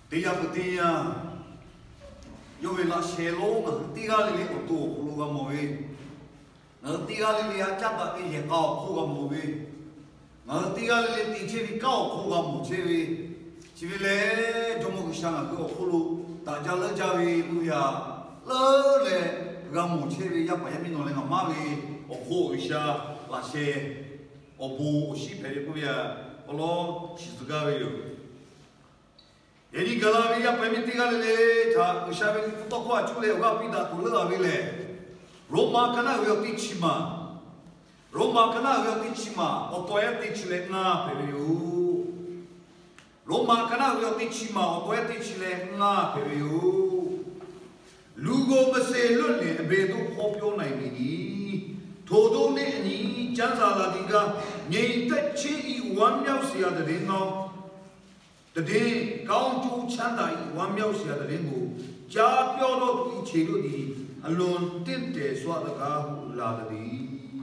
dia betia yo vela shelo nga tiga lili oto kuluga moe nga tiga lili acha ba ke ye ka khuga moe nga tiga lili ti che vi ka khuga mo che vi chivile jomo kishanga ko khulu ta jala jawi uya le le ga mo che vi ya pa ya mi no le nga ma vi o kho isha la she o bu o shi pere ko ya olo shizuga vi yo Eri galavi ya permiti galile ta ushabe toko achule oga pida kula avile Roma kana yo tichima Roma kana yo tichima otoya tichile na peviu Roma kana yo tichima otoya tichile na peviu Lugo base lune bedo popyo nai mini todo ne ni janza la diga nei tachi I wamyao sia de no Today, Count to Chanda, one mouse at the limbo, Japio, Chiludi, alone, Tinte, Swataka, Ladadi.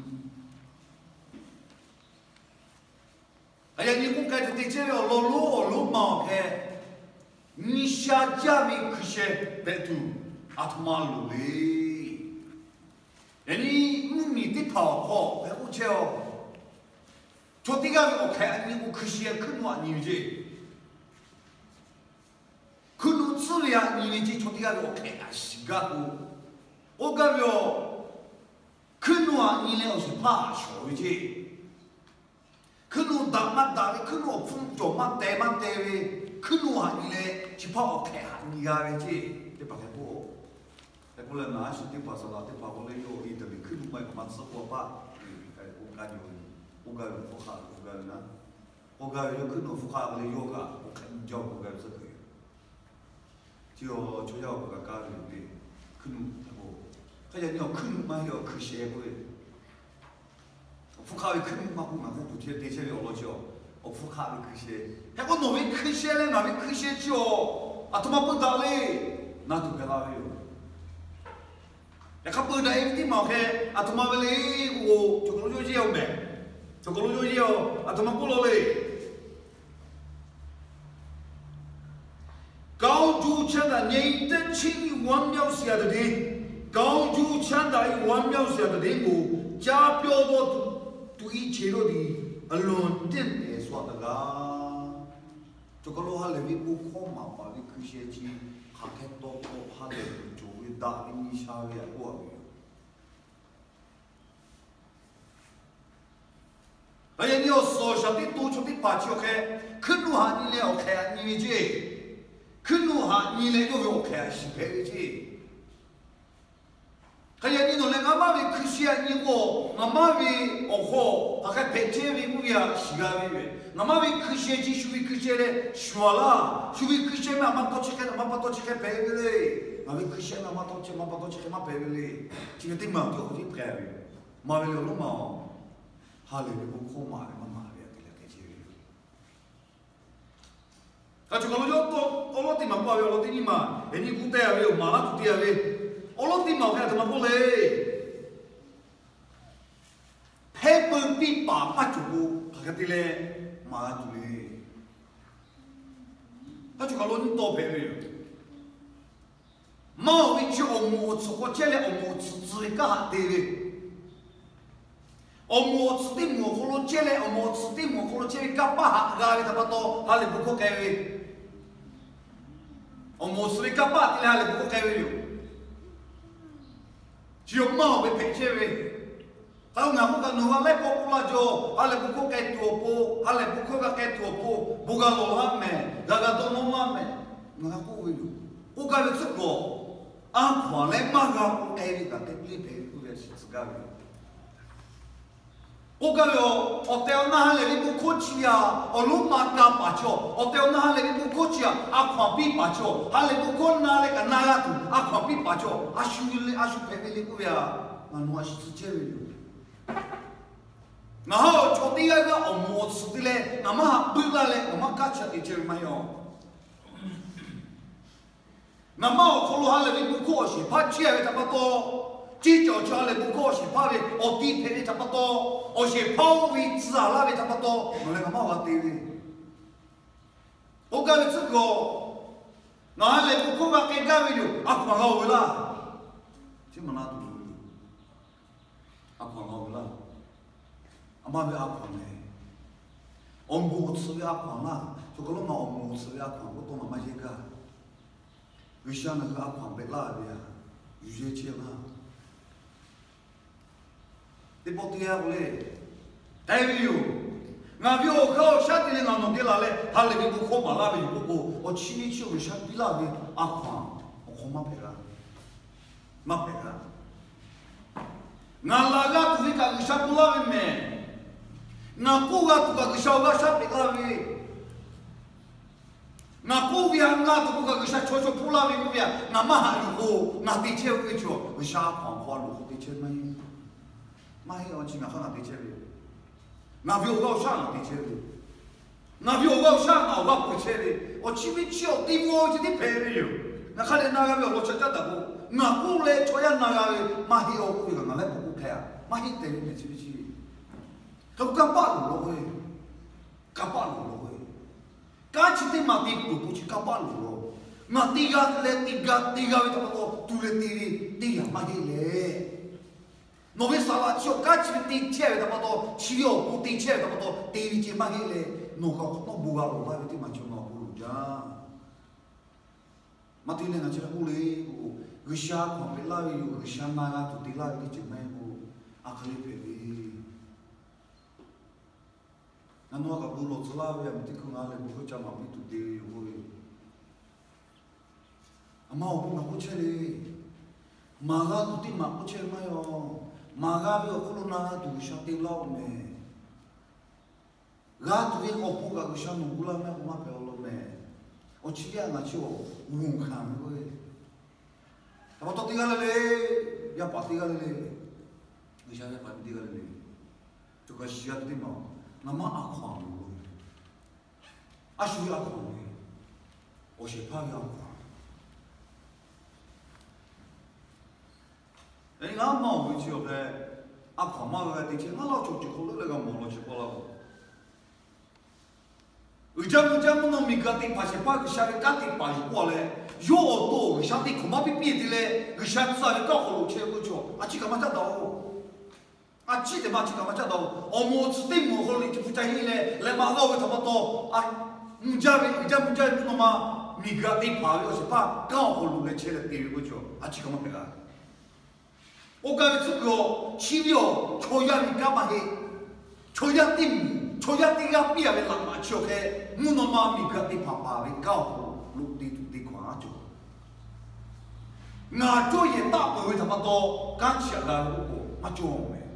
I didn't get to the tail, Lolo, Luma, Nisha Javi Kushe, Betu, Atmaluli. Any Mumi, the power, Hotel. Totiga, okay, and you Kushia couldn't want you. 그는 쓰리야 이미지 초디가 오케이 아시가고 오가며 그누아 이네 어시 파쇼이지 그누 담마다리 그누 풍조만 대만대위 그누아 이네 지파 오케이 아니가베지 대파고 대불은 나시 대파서라 대파고래요 이들이 그누마이 그만 쓰고 봐 오가요 오가요 포카 오가요나 오가요 그누 포카를 요가 오칸죠 오가요 저 조자가 가는데 큰하고 그냥 큰 말이요 그 시에고에 북한이 큰 막고 막고 대체를 올라죠 북한이 그 시에 해고 너왜 큰 시에래 나왜 큰 시에죠 아토마폰 달래 나도 배라요 약간 뭐다 에티 막해 아토마벨이 고 저걸로 조지요네 저걸로 조지요 아토마폴로래高主强的你的亲王庙下的人，高主强的王庙下的人物，加标多对切了的，论点的说的个，这个罗哈勒比不可嘛，把你去写起，哈开多多哈勒比作为大领你下面过没有？哎呀，你要说下的多出的把球开，可努哈你了开，你这。그누하 니네 요게 오케이 시페지 그냥 니 놀래 아마비 크시야 니고 아마비 오호 아까 베테비 무야 시가비 아마비 크시야지 슈비 크시레 슈알라 슈비 크시에 아마 도치케 아마 도치케 베빌레 아마비 크시에 아마 도치케 아마 도치케 마 베빌레 지금 띵마 또 어디 프레비 마벨로 로마 할레비 고코마 Kacu kalau jauh tu, Allah timah pawe, Allah timah. Ini kutai awe, mana kutai awe. Allah timah kaya timah boleh. Paper pipa macu, kaya tile mana tule. Kacu kalau ni top awe. Mau itu omu, suka cile omu, cerita hati. Omu cerita kalau cile omu cerita kalau cile kapah, gaya dapat tu hal buku kaya. Omo suri kapat ile hale buku kayu. Cio mau be pecewe. Tahu ngaku kan nuwa le popula jo hale buku kayu tuopo, hale buku kayu tuopo, buka lohame, gaga tono mame. Ngaku wilu. Uga le tsuko. Akwa le maga kayu ka tepli pe kuya shitsugawi. 오가요 어때요 나할래 이거 고치야 얼룩마까 빠져 어때요 나할래 이거 고치야 아ኳ비 빠져 할래 이거 곤나래가 나라도 아ኳ비 빠져 아슈일레 아슈 페벨리고야 나노 아시츠체르요 나하 초디야가 어모 수딜레 나마 불랄레 어마 까차 이체르마요 나마 콜로 할래 이거 고시 파치야 타바토 这叫家里不高兴，怕的，我地陪的差不多，我是跑位置啊，那边差不多，我那个毛话对的。我讲这个， ngã lại cũng không vào cái video à khoảng hậu với là chứ mà nào tụi à khoảng hậu với là à mà về à khoảng này ông bố sự à khoảng là cho cái lúc mà ông bố sự à khoảng có tôi mà gì cả vì sao nó à khoảng biết là vậy à duy trì là thì bộ tiền của lệ đại biểu ngã biểu khâu sát thì ngã nông địa là lệ hà lệ bị buộc mà là bị buộc ở chi ni chiu bị sát bị là bị à khoảng không mà phải là ngã là gạt thì cả cái sát là bị mẹ ngã cố gạt thì cả cái sát bị là bị ngã cố vì ngã thì cả cái sát cho phụ là bị cố vì ngã mà hà lũ ngã đi chơi cái chỗ cái sát khoảng hoa lũ đi chơi mà hiểu anh chị ngã không đi chơi ngã biểu gạo sang đi chơi ngã biểu gạo sang ngã gạo đi chơi ở chi vị chiều tìm ngồi chỉ đi phê đi ngã khai lên ngã biểu lo chắc chắn đâu ngã cố lên cho anh ngã mà hiểu cái ngã lên bộ cái à mà hiểu thế này chi vị không các bạn rồi cái chỉ tìm mà tìm được chỉ các bạn rồi ngã tiga với thằng tu lên tiga mà hiểu lệ nó biết sao là chiều cá chỉ tin chơi với thằng chiều cũng tin chơi với thằng TV chỉ mà hiểu lệ nó bùa rồi lại với mà chiều nó bùa ra mà tin là chỉ là bùa lệ người xa không biết là người xa mà là tụi tin là cái chuyện này bùa akali phê anh nói cả bùa lột ra về mà tin không ai là bùa cho mà biết tụi tin bùa mà ông nó cũng chơi đi mà là tụi tin mà cũng chơi mà yo mà gà với ông na tụi sao tin lâu mẹ gà tụi cái ông phụ cái sao nung gula mẹ ông mà phải lâu mẹ ông chỉ là ngã chiều uống khang rồi tapi tao tinggal lele ya pasti tinggal lele misalnya pasti tinggal lele juga siat tu mau nama aku dulu asli aku ni oh siapa yang aku ini ngam mau macam apa aku mau ke dia cakap kalau cuci kalau lega mau lo cakap lah ujang no migati pasal pak syarikat kati pas boleh yo to syarikat kuma pipi dile syarikat saya kau kalau cakap tu aci kamu macam tahu aci deh macam kamu macam tahu omo sedih mo kalau itu pucah ini le mahu ke tempat tu ujang no ma migati pas siapa kau kalau le cakap tiru tu aci kamu pegang oga itu go cium coya migamahe coya tim choya tiga pia be lama choke muno mami ka ti papa be kau lu ti kwa cho nga cho ye ta bo we ta to kan sia la ko ma cho me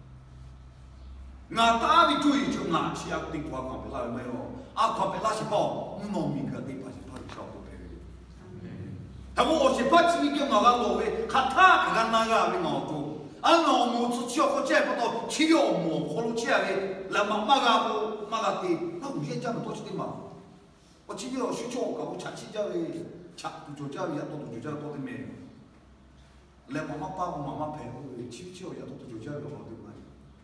nga ta bi cho ye cho nga sia ti kwa ka be la me yo a ka be la si po muno mi ka ti pa si pa cho ko be ta mo o si pa chi mi ke nga ga lo we ka ta ka ga na ga be nga to anh nói một chút chiều có chơi bắt đầu chiều một khâu chơi về là mà gà thì nó cũng dễ chăm tôi chỉ mà có chiều suy cho cả một chặt chi chơi về chặt tụi chơi về tụi chơi tôi thì mẹ là mà bao mà phải chiều về tụi chơi về tôi mà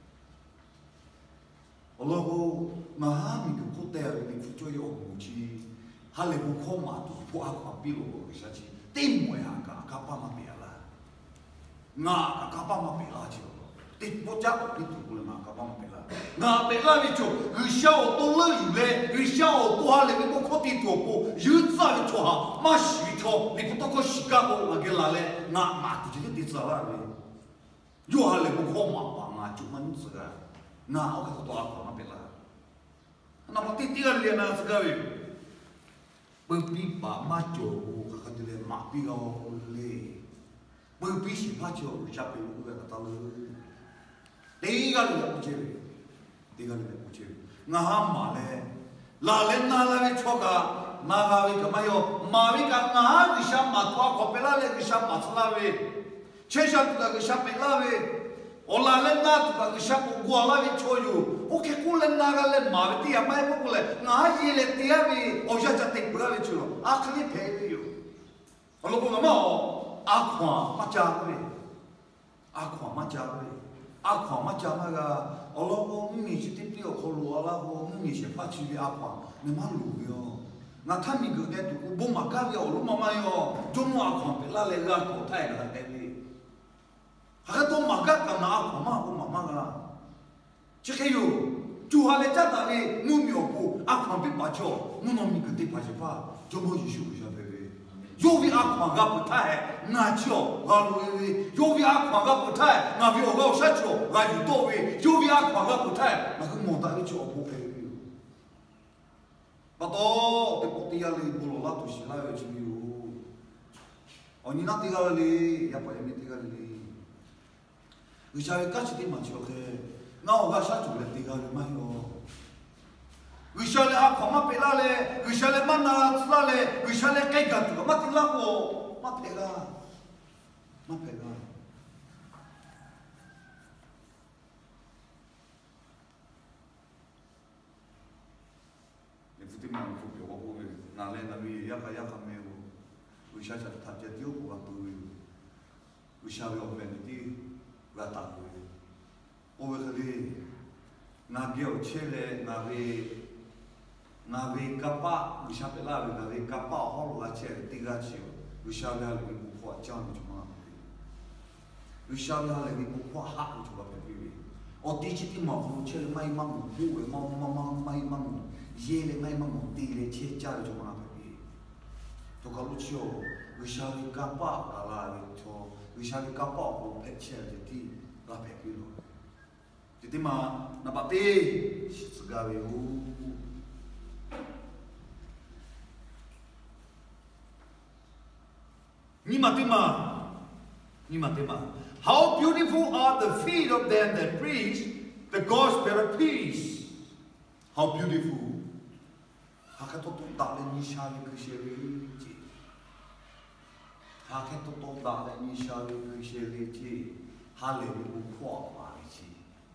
Allah mà mình cũng có thể mình phụ cho yêu một chi hay là cũng không mà tụi phụ ác mà biết rồi cái sao chi tìm mọi hàng cả ba mà biết ngã các bạn mà bị la chứ, tít bút chắc tít tụi ngã các bạn mà bị la, ngã bị la vì chỗ, người sao tôi lấy lệ, người sao tôi hà lệ mình có tít tụi cô, giữ ra vì chỗ hà, mà xí chỗ, mình cũng có xí cả cô mà cái la lệ, ngã mà tụi chỉ tít ra vậy, dù hà lệ mình không mà bằng ngã chúng mình sẽ ra, ngã ở cái chỗ đó mà bị la, nó mà tít tít liền là sẽ cái gì, bởi vì bà mà chỗ cái cái này mà bị gào lệ bởi vì sự phát triển của xã hội của người ta lớn, đây cái là một chuyện, ngã mà là lên na là cái chỗ cả, na cái mà yo, mà cái ngã cái sao mà thoa có phải là cái sao mà sao vậy, chế sao tụi cái sao phải là vậy, ở là lên na tụi cái sao cũng qua là cái chỗ yo, ok cũng lên na cái lên mà cái tiệm mai cũng lên, ngã gì lên tiệm vậy, ở chỗ chắc tiệm bữa cái chỗ, à cái này phải yo, ở lúc mà aqua macam aga Allah ko ni citi pio ko lu Allah ko ni se pa ci aqua ne malu yo 那他们个在读不嘛干了，路妈妈哟，中马狂被拉来个口太个在里，还多马干干嘛狂嘛我妈妈个，这个哟。就下来家大嘞，我苗不阿宽被拔掉，我农民个地拔去拔，就没有修下来呗。有为阿宽个不太，俺叫俺路为；有为阿宽个不太，俺不要搞下叫，俺就到位；有为阿宽个不太，那个莫大的叫不配。把到在国地下里不落拉都是那个去有，哦，你那地下里也不也没地下里，为啥要干起点嘛叫嘿？那我下住了地下里嘛哟，为啥嘞阿宽嘛别拉嘞？为啥嘞嘛那吃拉嘞？为啥嘞改革这个嘛地拉个？嘛赔个，嘛赔个。你不得嘛不别我不会，哪来那里呀个没有？为啥他家丢不个不会？为啥要变的地个大会？我为何哩？那叫车嘞，那为干巴，为啥别拉为那为干巴好路个车地个车，为啥别拉为不花讲的就嘛？为啥别拉为不花哈就个别别？我第一次听毛夫车买忙不为忙买忙，夜嘞买忙地嘞车家就嘛别别。就搞路车，为啥为干巴个拉为错？为啥为干巴不配车的地个别别咯？jadi mah napati segawe ni matima how beautiful are the feet of them that preach the gospel of peace how beautiful hakato to dale ni shali kushere ji hakato to dale ni shali kushere ji haleluya kwa ji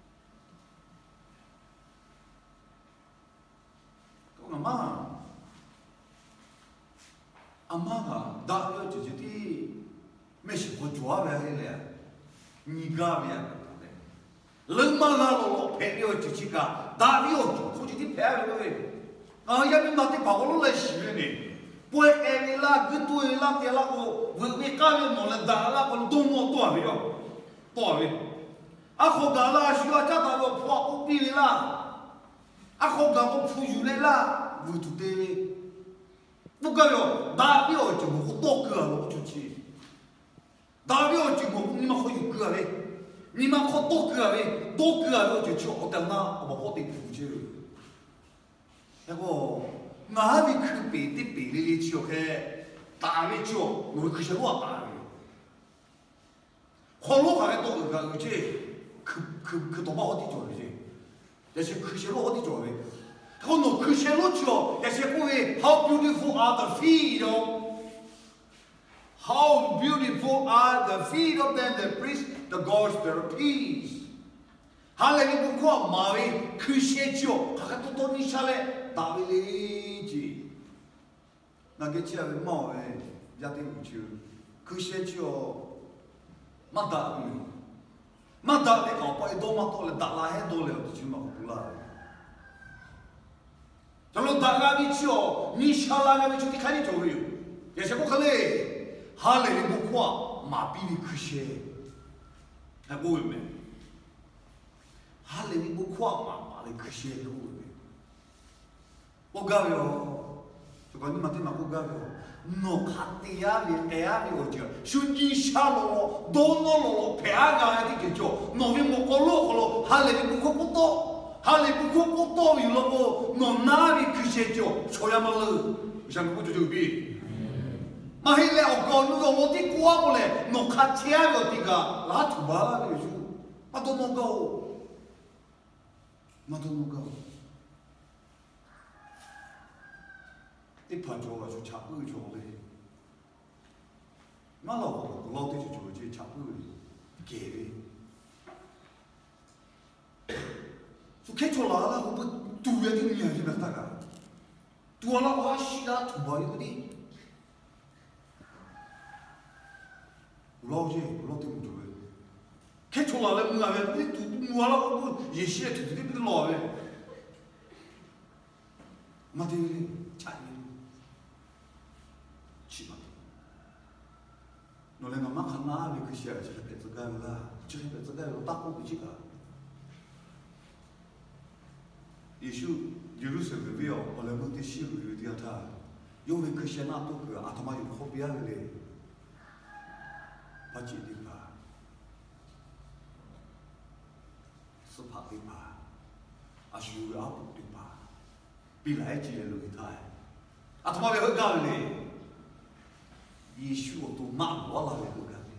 아마가 나요 저기 메시 고조아베 해래 니가 비야네 르마가로 배려 지치가 나비오 소지디 배야베 아야미 마티 바골로 시르네 보에에라 그토에라 때라고 왜까면 몰라 다라고 동모 또아베요 아코가라 시와자다로 포아고 비리라 아코가고 푸유레라 우투데 뭐가요? 나비오 지금 또그하고 좋지. 나비오 지금 니마 거기 그하래. 니마 또 그하래. 또 그하고 좋죠. 어떤나? 뭐 어디 부지? 그리고 나비 그 베디 베리리 지역에 다음에 죠. 뭐 그셔로 왔다. 홀로 가게 또 그가 그지? 그 도마 어디 줘 그지? 대신 그셔로 어디 줘 왜? 그건 그 셀로죠. How beautiful are the feet of How beautiful are the feet of them that preach the gospel of peace. 할렐루야 부과 마위 그 셀죠. 가가 또 니샬레 다빌리지. 나게 지하에 마에 야대 우주 그 셀죠. 마다비. 마다레 가빠이 도마토레 달라해 돌레 어디지 마고라. 저로 다가비치오 니샬라가비치 티카니 조리요 예세고 칼레 할레리 목화 마비리 크셰 하고이메 할레리 목화 마마리 크셰 하고이메 오가요 저거니 마티 마고가요 노 카티야비 에야비 오죠 슈니 샬로로 도노로로 페아가야 되겠죠 노비 목콜로 할레리 목코부터 할리 부코 또 이러고 너 나비 그시죠 초야말로 이상 그거 저기 마힐레 어거 누가 어디 꼬아볼래 너 같이 하고 어디가 나 두바라 그러죠 마도 뭐가 이 판조가지고 자꾸 저래 말하고 그러듯이 저지 자꾸 개리 개초라라 뭐 두야 되는 이야기 갖다가 두하라고 하시다 두바이거니 올라오지 올라오면 좋아요 개초라라 뭐하면 두 뭐하라고 뭐 예시에 두드리 들어와요 마대리 자니 侬来我妈看哪位去写这个辈子改了，这个辈子改了打过不几个。也许有的时候不要，后来我的媳妇有点他，因为去写那多个，啊他妈有好别的嘞，把几的吧，是怕的吧，啊是有阿不的吧，比来几年都给他，啊他妈别很高的嘞。也许我都骂我了，那个干的，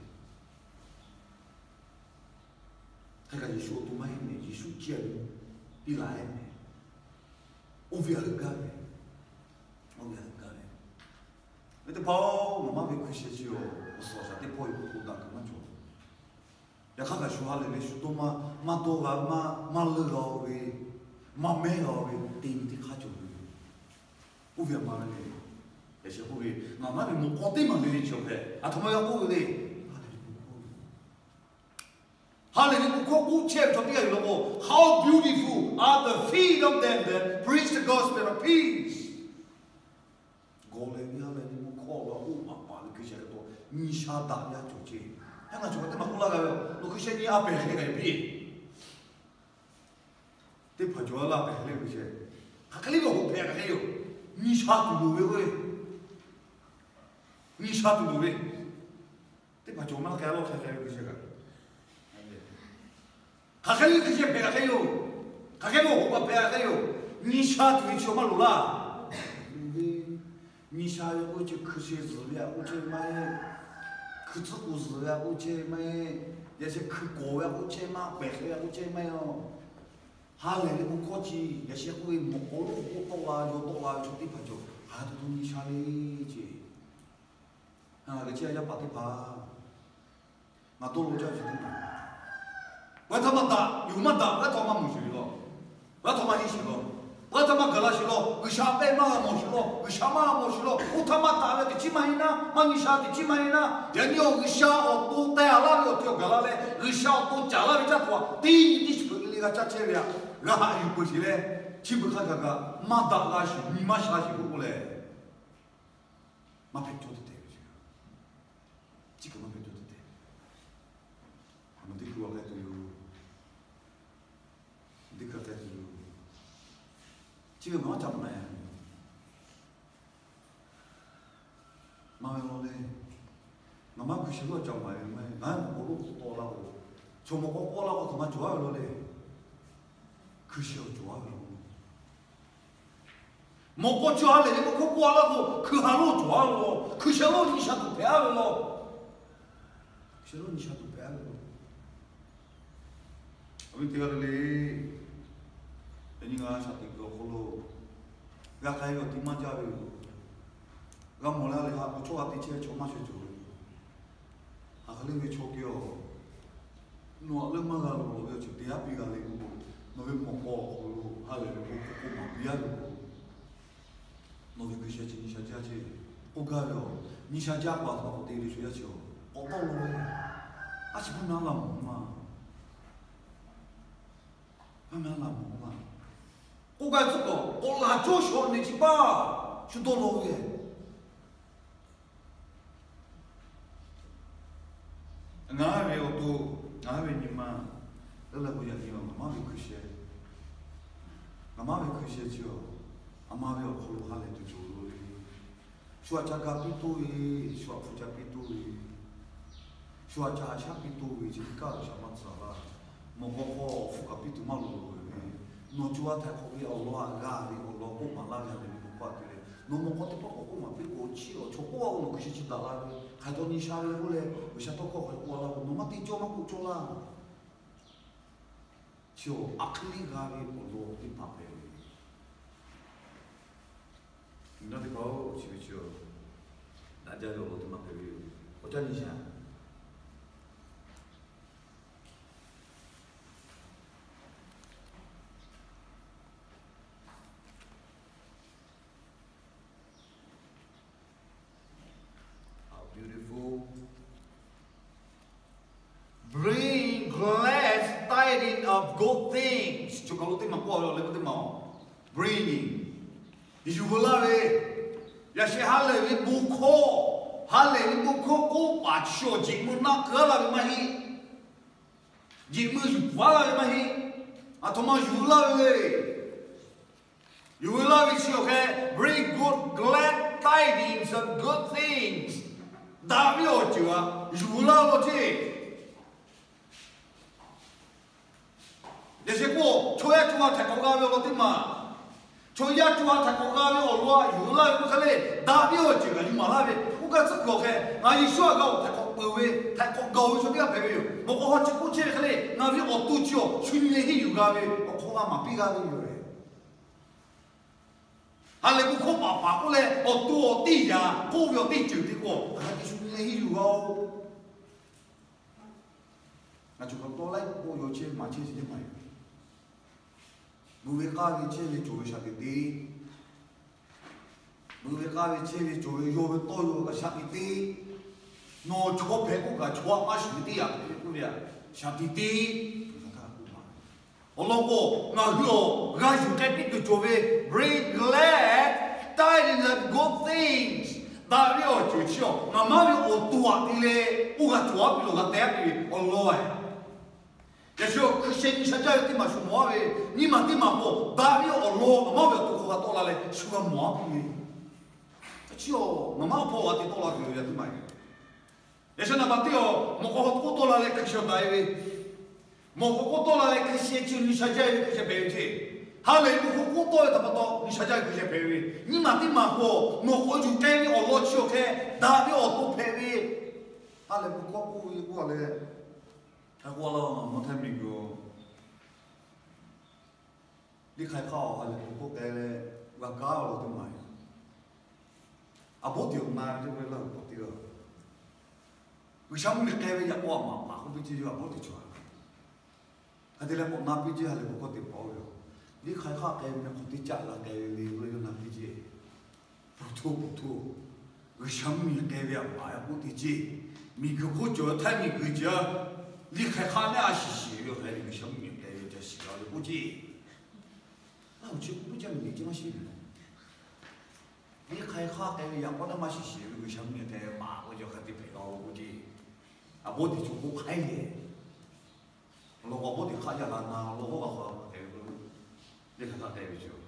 他讲也许我都骂你，也许见比来呢，我不要很干的，我不要很干的。那得跑，我妈没亏些去哦，我说啥得跑一个多大干嘛做？要看看说下来的，说多嘛多个嘛乐个喂，嘛美个喂，对不对？看就对，我不要骂人的。那些后卫，俺妈的没搞对嘛那点球拍，啊他妈要过的，哈那里不靠过钱，他别有了么 ？How beautiful are the feet of them that preach the gospel of peace。过来你哈来你不靠了，我爸爸你去写个多，你下大呀就这，还俺说的嘛过那个，我去写你阿白那个比，得拍照啦白那个去，他肯定个好拍个还有，你下都不会。你啥都不会，对吧？就我们改了才有这些个，他还有这些别的还有，他还有我别的还有，你啥都去嘛路啦？你啥有我就科学字呀，我就买科字故事呀，我就买那些科歌呀，我就买白黑呀，我就买哦。他来的不科技，那些会木锅炉火多啦，又多啦，就地方就，还都你啥的去。啊，个姐要把的爬，那多路叫去的嘛。我他妈打，有么打，我他妈没去了，我他妈你去了，我他妈搁那去了，为啥白马没去了？为啥马没去了？我他妈打了的几万呢？嘛你啥的几万呢？人家为啥哦多带下来了，跳搁那嘞？为啥多加了比较多？第一你是那个加钱的，我还有过去嘞，去不看看个马打那去，你妈啥去不过来？马别做的对。这个嘛别做的对，我们得给我来都有，得给来都有，这个嘛怎么来呀？嘛要嘞，妈妈不是我讲嘛，俺我都多了我，从我过了我他妈做了嘞，可是要做了。莫过做了，你莫过过了我，可还路做了，可是路你想都白了咯。是咯，你想都白了。我们这个嘞，人家啥的个好咯，俺还有地方家的，俺莫来嘞哈，不做下地切，做嘛去做嘞？啊，可能会错掉，侬那么个咯，要去第二边个嘞，侬会莫过好咯，还来我嘛边咯，侬会去写起你想家去，不干了，你想家话，他不对的学校去。我到了喂，阿是不能老母嘛，不能老母嘛。我讲这个，我拿做小你去吧，去到了喂。俺没有多，俺没你嘛，那来不讲你嘛，俺妈没去写，俺妈没去写去哦，俺妈没有考虑下来就做了嘞，说家家比多诶，说夫家比多诶。说家乡比多为这个小么子啦，莫过好富个比多马路的，侬就话太好比奥罗啊家的，奥罗过马拉家的不挂的嘞，侬莫过得不过嘛比过去了，错过我侬去去打啦，还到你下来过来，为啥到过还过啦？侬嘛得叫嘛过叫啦，就阿克里家的奥罗的怕呗，你那里搞去不去哦？大家都我他妈可以，我叫你想。Beautiful. Bring glad tidings of good things. Cho kalau tu mampu orang lepas tu mau. Bringing. Isu bola we. Ya sehal we buko. 哈嘞，你不可我把小节目那个了嘛嘿，节目就完了嘛嘿，啊他妈有了嘞，有了的小开 ，bring good glad tidings of good things， 大不了就啊，有了这。这些我初一中啊，太高高了的嘛，初一中啊，太高高了，我有了我看嘞，大不了这个你嘛那边。个这个嘿，俺一说个太高高位，太高高位说这个朋友，我讲好几个钱个嘞，俺们学多久，去年还有个位，我看俺嘛比个位有嘞。俺那个看爸过来，学多低呀，股票低就的个，俺去年还有个。那就讲多来，我有钱买钱是的买。不为家里钱的做一下的低。不为家里钱的做有个多有个下的低，那错赔个个错嘛是的呀，对不对？下的低，我老婆俺有俺有在这个作为 bring glad tidings of good things， 大了就笑，俺妈咪我多的嘞，我个多比我带的我老哎。也是可是你现在的嘛是毛呗，你嘛的嘛不，大了我老，毛不多个多了嘞，是个毛病。就我妈婆话的多了就也都买的，也是那把掉，莫讲我多了来可小大位，莫讲我多了来可些就你现在可些白去，还来不我多的不多，你现在可些白位，你嘛的嘛婆，莫讲就该你我老去开，大的我多白位，还来不过来，还过了莫太明个，你开口还来不过该嘞，我搞了都买。啊，不丢嘛，就为了不丢。为什么你改为一包嘛？马虎比起就不丢出来。还得来我拿比起还来不搞丢包了。你开卡改那不丢假了，改你为了拿比起，不妥。为什么你改为嘛呀？不丢起，你个不叫太你个叫，你开卡那是写了，还为什么你改为叫写了不记？那我就不讲你这么写的。你开卡改为我他妈是写了个什么的嘛？我就还得赔到我的，啊，我的就不开的，我的卡下来那，我个改个，你看他改不就？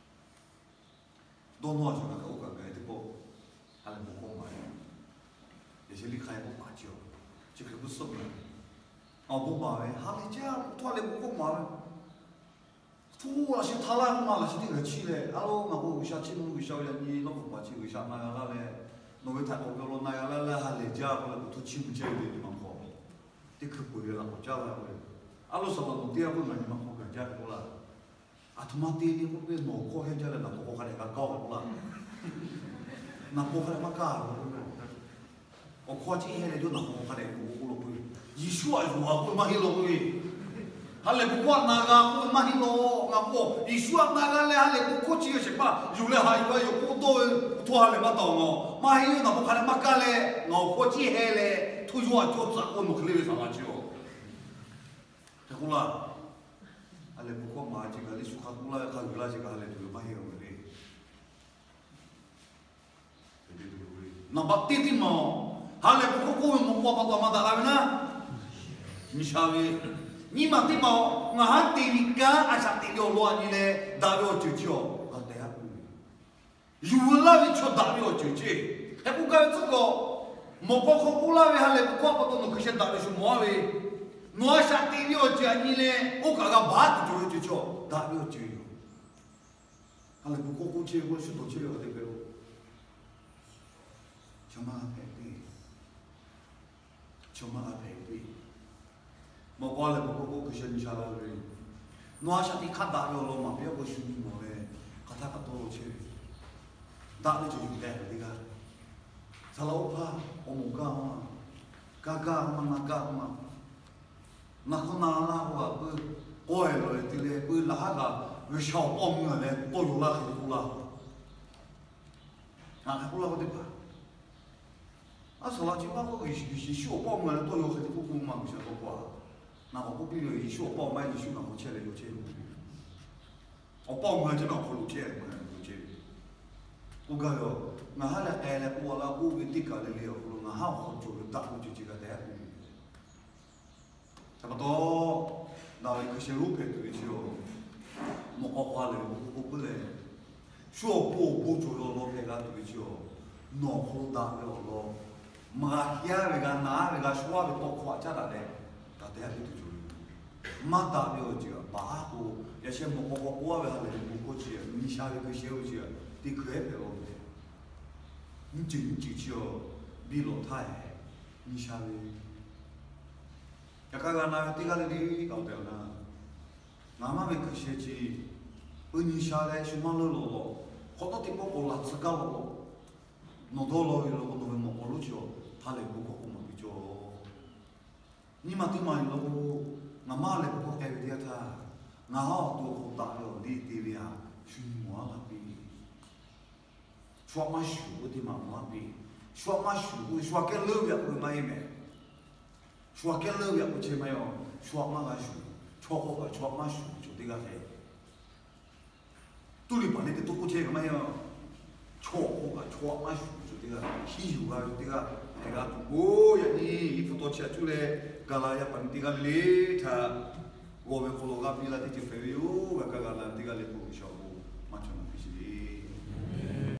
多少就那个我改的不，还来不公嘛？有些你开不罢就，这个不送了，哦不罢呗，还来这样，他来不公嘛？突然是他来嘛，那是这个气嘞。阿罗，我为啥去弄为啥呀？你弄不把去为啥那样那嘞？弄为太高标了那样那还来家过来不都去不去的你们好？这可贵了，我家来回。阿罗什么弄第二回嘛？你们好跟家过了。啊他妈爹爹会不会弄过现在了？那不好还得搞过了。那不好还嘛搞了？我靠近现在就那不好还得过了会。一说就话会嘛黑了会。还来不过那个，我买咯，俺不，你说那个嘞，还来不过去有什么？有嘞还有不多，拖还来嘛到哦，买有那不还来嘛干嘞？我过去还嘞，拖住啊就咋我们可能为啥嘛就？太好了，还来不过嘛这个，你说看过来看有了这个还来就买有嘞，那把弟弟嘛，还来不过我们我把多嘛打来呢？你晓得？你嘛对嘛？我还对你干，还想对了乱你嘞？大了就叫，我对下不？有那位叫大了就叫，还不干这个，莫包括不那位还来不搞不到那个些大了是么位？我想对了叫你嘞，我刚刚把就叫大了就有，还来不搞过去我是多去了对不对？什么排队？什么排队？莫过来，莫过个些你下来嘞，我下地看大了了嘛，不要个兄弟么嘞，看他个多去，大了就有带的个，咱老怕我木干嘛，干嘛那干嘛，那个那个不爱了的嘞，不那个为小帮我嘞，都有了很多了，那还不了我的吧？啊，说了就把我是小帮我嘞，都有很多不嘛，不晓得quoi。那我不比如一说报买一说那我钱来有钱，我报买就那我路钱，我路钱。 我讲哟，我还来改了，我了，我为这个来了，我还好做了，打我就这个代表。差不多，那一个些路配对就，莫搞花了，我不来，说不做了路配个对就，脑壳大了咯，马下那个拿那个说的多夸张的嘞，他代表就。马大了就，巴古也些莫搞我为啥来不过去？你下一个些有些，得可以陪我的，你真就比老太，你下来。Jika nak tinggal di kau tahu na, nama mereka sih penyisal cuma lolo, kau tu tipe olah segala lolo, nodolo itu kau tu memang malu jo, hale buku kau mati jo, ni mati main lolo, nama le buku kayak dia ta, ngah tu kau tak yo di TV ya, semua tapi, suap masuk di mana tapi, suap masuk, suap kelur ya pun main me. 说给老也不去没有，说嘛个树，说好个说嘛树就这个嘿，都里把那个都不去个没有，说好个说嘛树就这个，喜有个就这个那个，哦呀你一副多吃出来，个啦呀本地个里他，我们可能个比啦的就飞哟，个啦这个里不小步，嘛就那必须的。